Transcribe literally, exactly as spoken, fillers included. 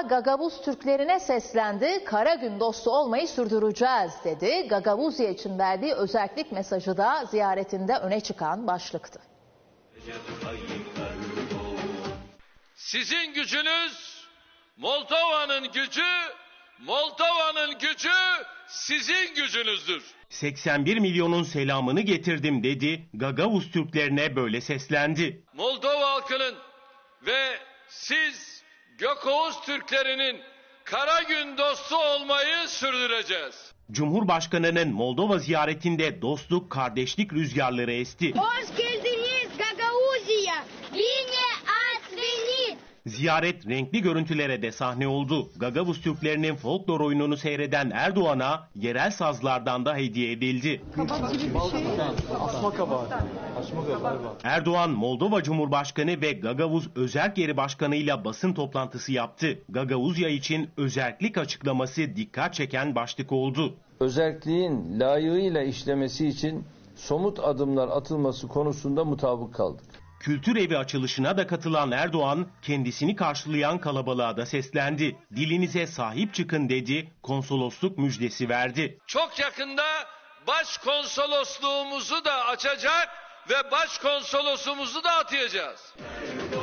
Gagavuz Türklerine seslendi. Kara gün dostu olmayı sürdüreceğiz dedi. Gagavuzya için verdiği özellik mesajı da ziyaretinde öne çıkan başlıktı. Sizin gücünüz Moldova'nın gücü, Moldova'nın gücü sizin gücünüzdür. seksen bir milyonun selamını getirdim dedi. Gagavuz Türklerine böyle seslendi. Moldova halkının ve siz Gökoğuz Türklerinin kara gün dostu olmayı sürdüreceğiz. Cumhurbaşkanının Moldova ziyaretinde dostluk, kardeşlik rüzgarları esti. Hoş geldiniz Gagavuzya. Bine ați venit. Ziyaret renkli görüntülere de sahne oldu. Gagavuz Türklerinin folklor oyununu seyreden Erdoğan'a yerel sazlardan da hediye edildi. Erdoğan, Moldova Cumhurbaşkanı ve Gagavuz Özerk Yeri Başkanı ile basın toplantısı yaptı. Gagavuzya için özerklik açıklaması dikkat çeken başlık oldu. Özerkliğin layığıyla işlemesi için somut adımlar atılması konusunda mutabık kaldık. Kültür evi açılışına da katılan Erdoğan, kendisini karşılayan kalabalığa da seslendi. Dilinize sahip çıkın dedi, konsolosluk müjdesi verdi. Çok yakında başkonsolosluğumuzu da açacak ve başkonsolosumuzu da atayacağız.